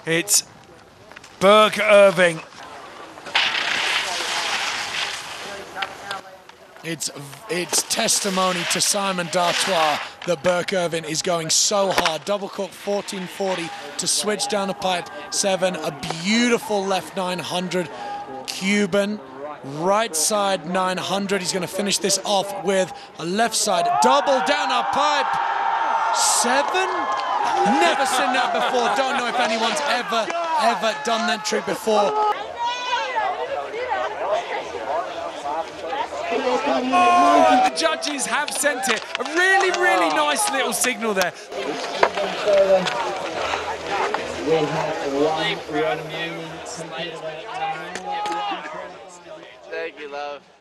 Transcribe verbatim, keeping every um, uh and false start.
It's Birk Irving. It's, it's testimony to Simon D'Artois that Birk Irving is going so hard. Double cork fourteen forty to switch down a pipe seven. A beautiful left nine hundred Cuban. Right side nine hundred. He's going to finish this off with a left side double down a pipe seven. Never seen that before. Don't know if anyone's ever, ever done that trick before. Oh, the judges have sent it. A really, really nice little signal there. Thank you, love.